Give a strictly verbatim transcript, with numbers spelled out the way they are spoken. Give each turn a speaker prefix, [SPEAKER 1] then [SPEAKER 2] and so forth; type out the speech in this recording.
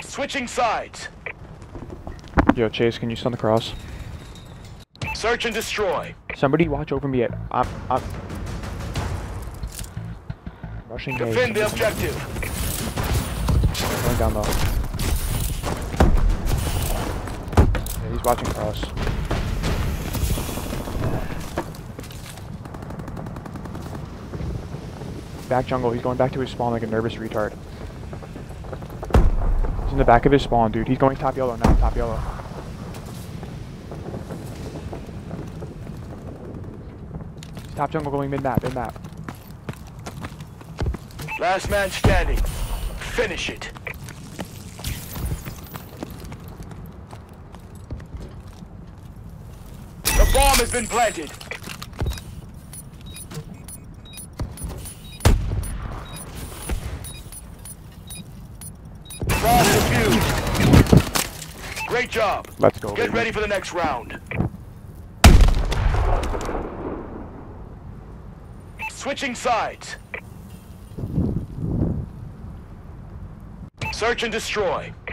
[SPEAKER 1] Switching sides.
[SPEAKER 2] Yo, Chase, can you stun the cross?
[SPEAKER 1] Search and destroy.
[SPEAKER 2] Somebody watch over me at... I'm... I'm... Rushing A.
[SPEAKER 1] Defend the objective.
[SPEAKER 2] Going down low. Yeah, he's watching cross. Back jungle, he's going back to his spawn like a nervous retard. He's in the back of his spawn, dude. He's going top yellow now, top yellow. He's top jungle going mid-map, mid-map.
[SPEAKER 1] Last man standing. Finish it. The bomb has been planted. Bomb defused. Great job.
[SPEAKER 2] Let's go,
[SPEAKER 1] Get
[SPEAKER 2] baby.
[SPEAKER 1] ready for the next round. Switching sides. Search and destroy.